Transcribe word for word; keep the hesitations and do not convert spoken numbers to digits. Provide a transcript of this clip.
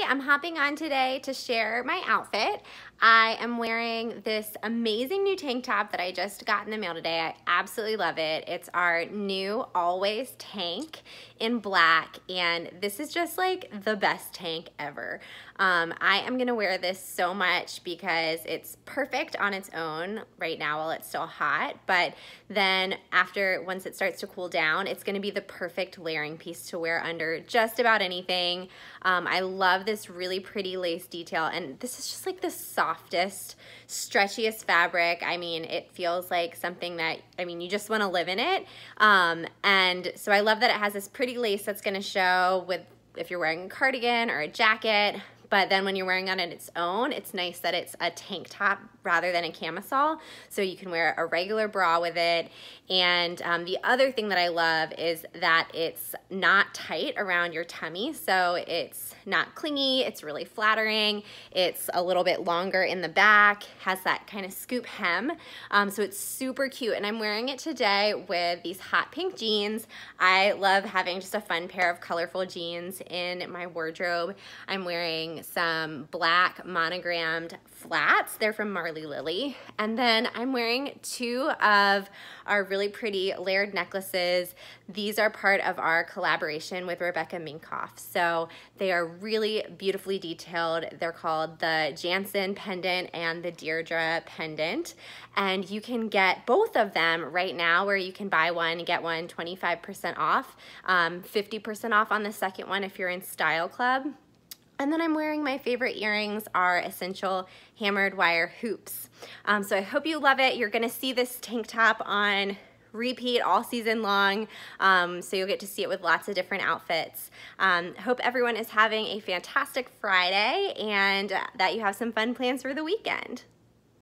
I'm hopping on today to share my outfit. I am wearing this amazing new tank top that I just got in the mail today. I absolutely love it. It's our new Always tank in black, and this is just like the best tank ever. Um, I am gonna wear this so much because it's perfect on its own right now while it's still hot, but then after, once it starts to cool down, it's gonna be the perfect layering piece to wear under just about anything. Um, I love this really pretty lace detail, and this is just like the softest, stretchiest fabric. I mean, it feels like something that, I mean, you just wanna live in it. Um, and so I love that it has this pretty lace that's gonna show with, if you're wearing a cardigan or a jacket. But then when you're wearing it on its own, it's nice that it's a tank top rather than a camisole, so you can wear a regular bra with it. And um, the other thing that I love is that it's not tight around your tummy, so it's not clingy, it's really flattering, it's a little bit longer in the back, has that kind of scoop hem, um, so it's super cute. And I'm wearing it today with these hot pink jeans. I love having just a fun pair of colorful jeans in my wardrobe. I'm wearing some black monogrammed flats. They're from Marley Lily. And then I'm wearing two of our really pretty layered necklaces. These are part of our collaboration with Rebecca Minkoff. So they are really beautifully detailed. They're called the Jansen pendant and the Deirdre pendant. And you can get both of them right now, where you can buy one and get one twenty-five percent off, um, fifty percent off on the second one if you're in Style Club. And then I'm wearing my favorite earrings, are essential hammered wire hoops. Um, so I hope you love it. You're gonna see this tank top on repeat all season long, um, so you'll get to see it with lots of different outfits. Um, hope everyone is having a fantastic Friday and that you have some fun plans for the weekend.